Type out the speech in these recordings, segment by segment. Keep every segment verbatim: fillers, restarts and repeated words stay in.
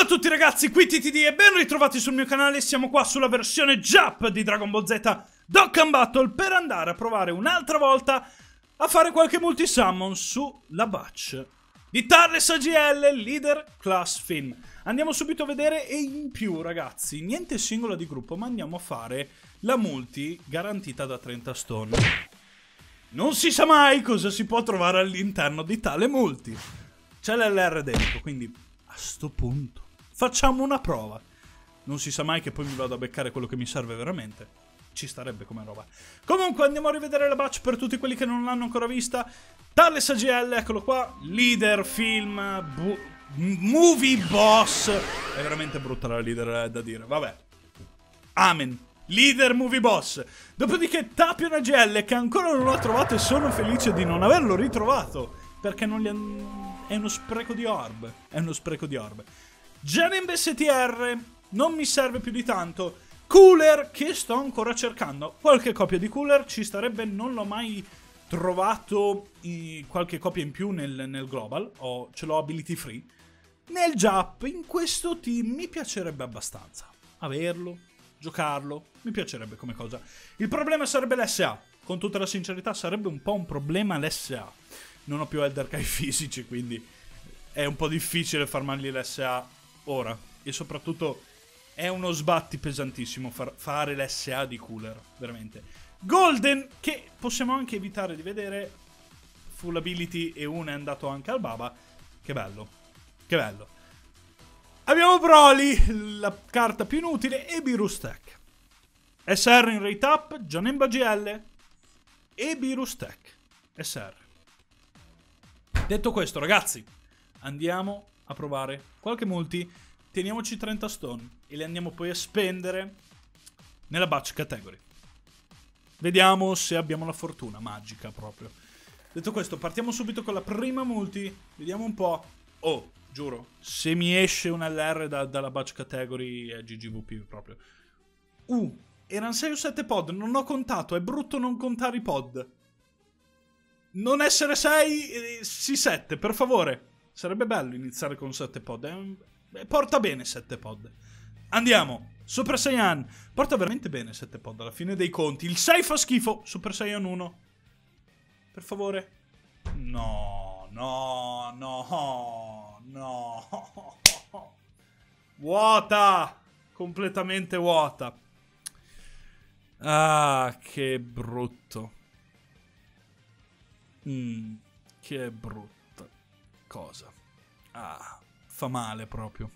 Ciao a tutti ragazzi, qui T T D e ben ritrovati sul mio canale. Siamo qua sulla versione Jap di Dragon Ball Z Dokkan Battle per andare a provare un'altra volta a fare qualche multisummon sulla batch di Turles A G L Leader Class Film. Andiamo subito a vedere e in più ragazzi, niente singola di gruppo, ma andiamo a fare la multi garantita da trenta stone. Non si sa mai cosa si può trovare all'interno di tale multi. C'è l'L R dentro, quindi a sto punto facciamo una prova. Non si sa mai che poi mi vado a beccare quello che mi serve veramente. Ci starebbe come roba. Comunque andiamo a rivedere la batch per tutti quelli che non l'hanno ancora vista. Turles A G L, eccolo qua. Leader, film, movie boss. È veramente brutta la leader, è da dire. Vabbè. Amen. Leader, movie boss. Dopodiché Tapion A G L, che ancora non ho trovato e sono felice di non averlo ritrovato. Perché non gli hanno... È uno spreco di orb. È uno spreco di orb. Janemba S T R. Non mi serve più di tanto. Cooler, che sto ancora cercando. Qualche copia di Cooler ci starebbe. Non l'ho mai trovato in qualche copia in più nel, nel Global. O ce l'ho ability free. Nel Jap, in questo team, mi piacerebbe abbastanza averlo, giocarlo. Mi piacerebbe come cosa. Il problema sarebbe l'S A. Con tutta la sincerità sarebbe un po' un problema l'S A. Non ho più Elder Kai fisici, quindi è un po' difficile farmargli l'S A ora. E soprattutto è uno sbatti pesantissimo far, fare l'S A di Cooler, veramente. Golden, che possiamo anche evitare di vedere. Full ability e uno è andato anche al Baba. Che bello, che bello. Abbiamo Broly, la carta più inutile, e Birustek. S R in rate up, Janemba G L e Birustek. S R. Detto questo, ragazzi, andiamo a provare qualche multi. Teniamoci trenta stone e li andiamo poi a spendere nella batch category. Vediamo se abbiamo la fortuna magica proprio. Detto questo, partiamo subito con la prima multi. Vediamo un po'. Oh, giuro, se mi esce un L R da, dalla batch category è G G V P proprio. Uh, erano sei o sette pod, non ho contato, è brutto non contare i pod. Non essere sei, sì sette, per favore. Sarebbe bello iniziare con sette pod. Eh, porta bene sette pod. Andiamo. Super Saiyan. Porta veramente bene sette pod alla fine dei conti. Il sei fa schifo. Super Saiyan uno. Per favore. No, no, no, no. Vuota. Completamente vuota. Ah, che brutto. Mm, che brutta cosa. Ah, fa male proprio.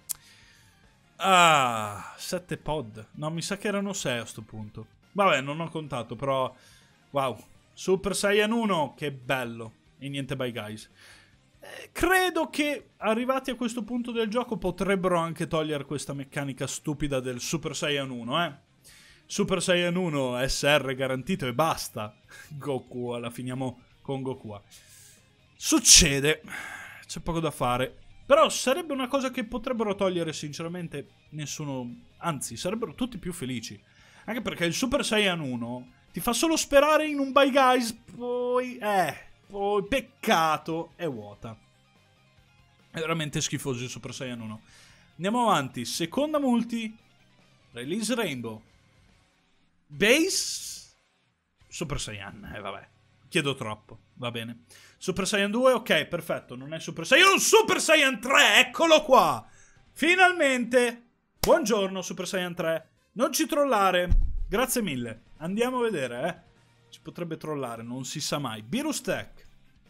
Ah, sette pod. No, mi sa che erano sei a sto punto. Vabbè, non ho contato, però... Wow. Super Saiyan uno, che bello. E niente bye guys. Eh, credo che arrivati a questo punto del gioco potrebbero anche togliere questa meccanica stupida del Super Saiyan uno, eh. Super Saiyan uno, S R garantito e basta. Goku, alla finiamo... con Goku. Succede, c'è poco da fare. Però sarebbe una cosa che potrebbero togliere sinceramente nessuno. Anzi, sarebbero tutti più felici. Anche perché il Super Saiyan uno ti fa solo sperare in un bye guys. Poi, eh, poi peccato, è vuota. È veramente schifoso il Super Saiyan uno. Andiamo avanti, seconda multi. Release Rainbow. Base Super Saiyan, eh vabbè. Chiedo troppo, va bene. Super Saiyan due, ok, perfetto. Non è Super Saiyan, un Super Saiyan tre, eccolo qua. Finalmente. Buongiorno Super Saiyan tre. Non ci trollare. Grazie mille. Andiamo a vedere, eh. Ci potrebbe trollare, non si sa mai. Birustek.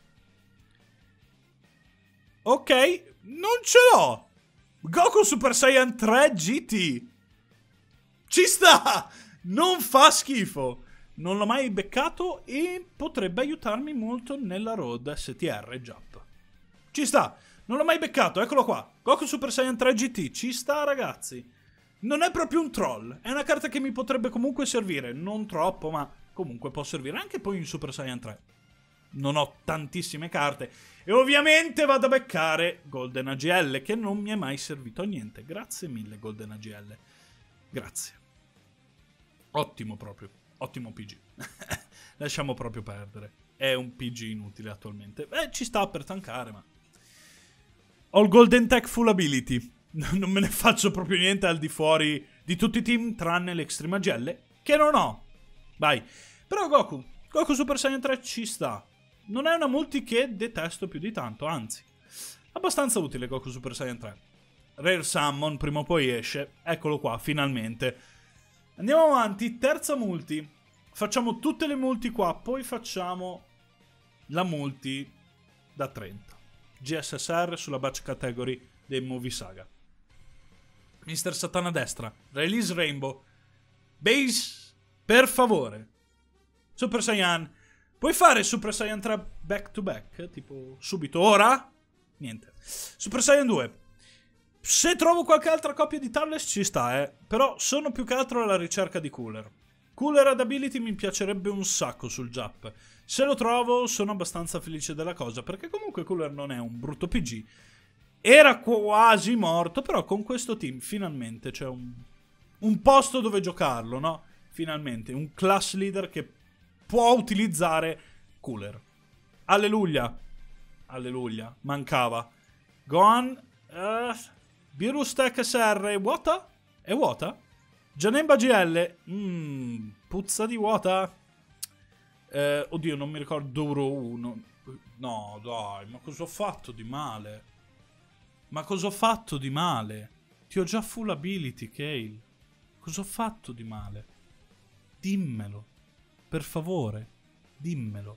Ok, non ce l'ho. Goku Super Saiyan tre G T. Ci sta. Non fa schifo. Non l'ho mai beccato e potrebbe aiutarmi molto nella road S T R Jump. Ci sta, non l'ho mai beccato, eccolo qua. Goku Super Saiyan tre G T, ci sta ragazzi. Non è proprio un troll, è una carta che mi potrebbe comunque servire. Non troppo, ma comunque può servire anche poi in Super Saiyan tre. Non ho tantissime carte. E ovviamente vado a beccare Golden A G L, che non mi è mai servito a niente. Grazie mille Golden A G L. Grazie. Ottimo proprio. Ottimo P G. Lasciamo proprio perdere. È un P G inutile attualmente. Eh, ci sta per tankare, ma... Ho il Golden Tech Full Ability. non me ne faccio proprio niente al di fuori di tutti i team, tranne l'Extreme A G L, che non ho. Vai. Però Goku, Goku Super Saiyan tre ci sta. Non è una multi che detesto più di tanto, anzi. Abbastanza utile Goku Super Saiyan tre. Rare Summon, prima o poi esce. Eccolo qua, finalmente. Andiamo avanti, terza multi. Facciamo tutte le multi qua, poi facciamo la multi da trenta. G S S R sulla batch category dei Movie Saga. mister Satan a destra. Release Rainbow. Base, per favore. Super Saiyan. Puoi fare Super Saiyan tre back to back? Tipo subito, ora? Niente. Super Saiyan due. Se trovo qualche altra coppia di Turles ci sta, eh. Però sono più che altro alla ricerca di Cooler. Cooler ad ability mi piacerebbe un sacco sul Jap. Se lo trovo sono abbastanza felice della cosa, perché comunque Cooler non è un brutto P G. Era quasi morto, però con questo team finalmente c'è un, un posto dove giocarlo, no? Finalmente, un class leader che può utilizzare Cooler. Alleluia. Alleluia. Mancava. Gohan. Uh, Virus Tech S R. È vuota? È vuota? Janemba G L. Mmm. Puzza di vuota. Eh, oddio, non mi ricordo. Duro uno. No, dai. Ma cosa ho fatto di male? Ma cosa ho fatto di male? Ti ho già full ability, Kale. Cosa ho fatto di male? Dimmelo. Per favore, dimmelo.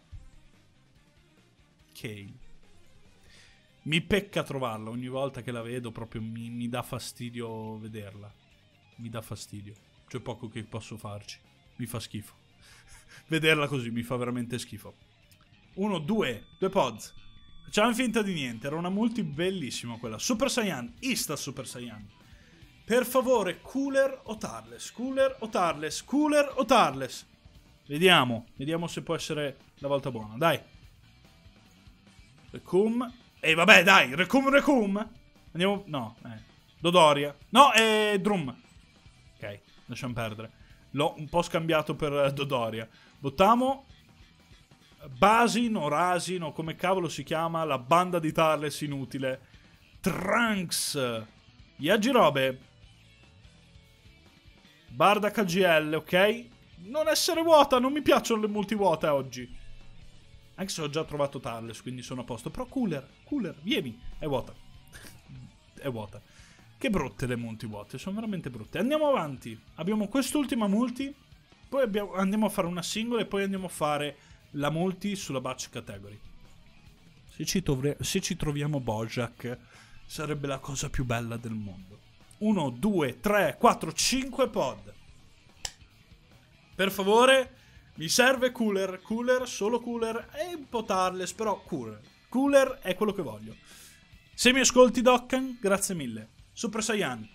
Kale. Mi pecca trovarla, ogni volta che la vedo proprio mi, mi dà fastidio vederla. Mi dà fastidio. C'è poco che posso farci. Mi fa schifo. Vederla così mi fa veramente schifo. Uno, due, due pods. Facciamo finta di niente, era una multi bellissima quella. Super Saiyan, Ista Super Saiyan. Per favore, Cooler o Turles? Cooler o Turles? Cooler o Turles? Vediamo, vediamo se può essere la volta buona, dai. Recum. E vabbè, dai, Recum, Recum. Andiamo, no, eh. Dodoria. No, è Drum. Ok, lasciamo perdere. L'ho un po' scambiato per Dodoria. Votiamo Basin o Rasin o come cavolo si chiama la banda di Turles inutile. Trunks. Yajirobe. Bardock A G L, ok? Non essere vuota, non mi piacciono le multivuote oggi. Anche se ho già trovato Turles, quindi sono a posto. Però Cooler, Cooler, vieni. È vuota. È vuota. Che brutte le multivuote, sono veramente brutte. Andiamo avanti. Abbiamo quest'ultima multi. Poi abbiamo, andiamo a fare una singola e poi andiamo a fare la multi sulla batch category. Se ci, trovre, se ci troviamo Bojack, sarebbe la cosa più bella del mondo. uno, due, tre, quattro, cinque pod. Per favore, mi serve Cooler. Cooler, solo Cooler. E un po' Turles, però Cooler. Cooler è quello che voglio. Se mi ascolti, Dokkan, grazie mille. Super Saiyan.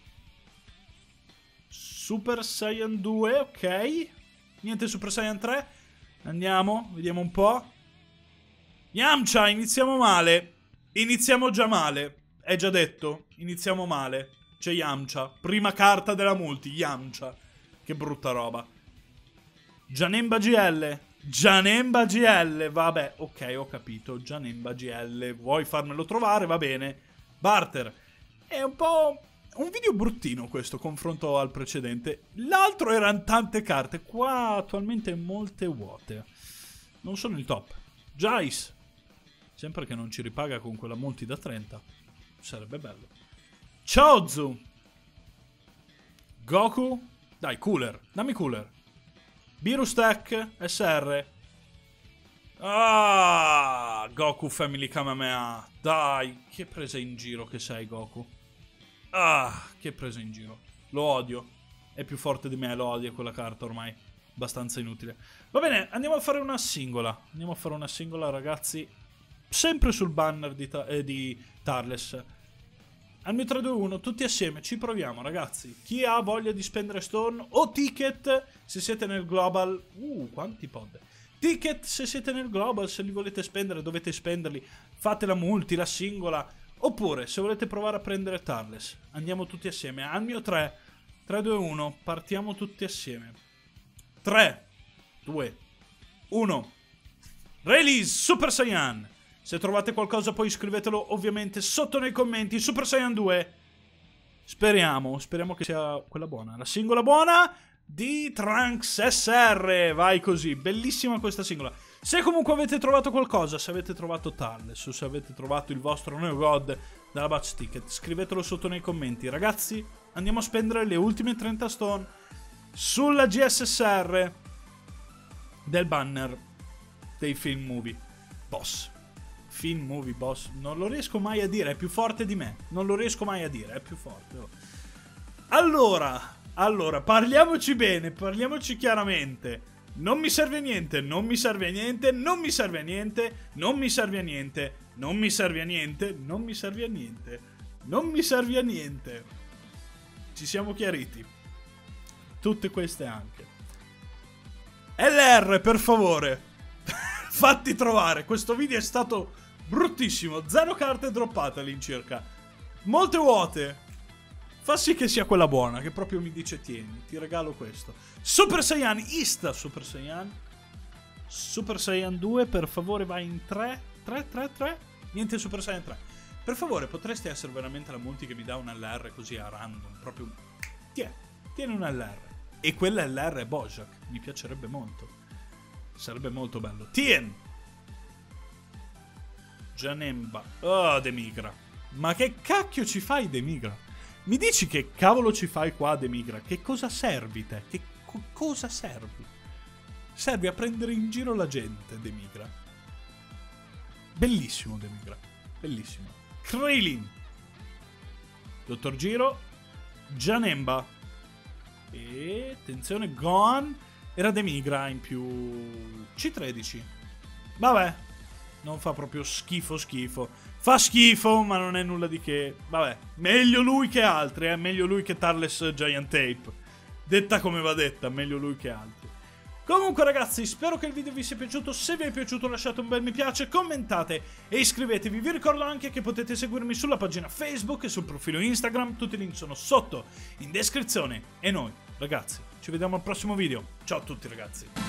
Super Saiyan due, ok. Niente Super Saiyan tre. Andiamo, vediamo un po'. Yamcha, iniziamo male. Iniziamo già male. È già detto, iniziamo male. C'è Yamcha. Prima carta della multi, Yamcha. Che brutta roba. Janemba G L. Janemba G L. Vabbè, ok, ho capito. Janemba G L. Vuoi farmelo trovare? Va bene. Barter. È un po' un video bruttino questo confronto al precedente. L'altro erano tante carte. Qua attualmente molte vuote. Non sono il top. Jais. Sempre che non ci ripaga con quella multi da trenta. Sarebbe bello. Chaozu. Goku. Dai, Cooler. Dammi Cooler. Virus Tech. S R. Ah, Goku Family Kamehameha. Dai, che presa in giro che sei, Goku. Ah, che presa in giro. Lo odio. È più forte di me, lo odio quella carta ormai. Abbastanza inutile. Va bene, andiamo a fare una singola. Andiamo a fare una singola, ragazzi. Sempre sul banner di, eh, di Turles. Al mio tre due uno, tutti assieme, ci proviamo, ragazzi. Chi ha voglia di spendere Storm o Ticket, se siete nel Global. Uh, quanti pod. Ticket, se siete nel Global, se li volete spendere, dovete spenderli. Fate la multi, la singola. Oppure, se volete provare a prendere Turles, andiamo tutti assieme. Al mio tre, tre due uno, partiamo tutti assieme. tre, due, uno. Release Super Saiyan. Se trovate qualcosa poi scrivetelo ovviamente sotto nei commenti. Super Saiyan due. Speriamo, speriamo che sia quella buona. La singola buona di Trunks S R. Vai così, bellissima questa singola. Se comunque avete trovato qualcosa, se avete trovato Talles, o se avete trovato il vostro Neo God dalla Batch Ticket, scrivetelo sotto nei commenti. Ragazzi, andiamo a spendere le ultime trenta stone sulla G S S R del banner dei film movie boss. Film movie boss, non lo riesco mai a dire, è più forte di me. Non lo riesco mai a dire, è più forte. Oh. Allora, allora, parliamoci bene, parliamoci chiaramente. Non mi serve niente, non mi serve niente, non mi serve a niente, non mi serve a niente, non mi serve a niente, non mi serve a niente, non mi serve a niente. Ci siamo chiariti. Tutte queste anche. L R, per favore. Fatti trovare. Questo video è stato bruttissimo. Zero carte droppate all'incirca. Molte vuote. Fa sì che sia quella buona, che proprio mi dice tieni, ti regalo questo. Super Saiyan, Ista Super Saiyan. Super Saiyan due, per favore vai in tre. tre, tre, tre. Niente Super Saiyan tre. Per favore, potresti essere veramente la multi che mi dà un L R così a random. Proprio. Tieni, tieni un L R. E quella L R è Bojack. Mi piacerebbe molto. Sarebbe molto bello. Tien! Janemba. Oh, Demigra. Ma che cacchio ci fai, Demigra? Mi dici che cavolo ci fai qua, Demigra? Che cosa servi te? Che co- cosa servi? Servi a prendere in giro la gente, Demigra. Bellissimo, Demigra. Bellissimo. Krillin. Dottor Giro. Janemba. E attenzione, Gohan. Era Demigra in più C tredici. Vabbè, non fa proprio schifo schifo. Fa schifo, ma non è nulla di che. Vabbè, meglio lui che altri, eh. Meglio lui che Talles Giant Tape. Detta come va detta, meglio lui che altri. Comunque ragazzi, spero che il video vi sia piaciuto. Se vi è piaciuto lasciate un bel mi piace, commentate e iscrivetevi. Vi ricordo anche che potete seguirmi sulla pagina Facebook e sul profilo Instagram. Tutti i link sono sotto in descrizione. E noi, ragazzi, ci vediamo al prossimo video. Ciao a tutti ragazzi.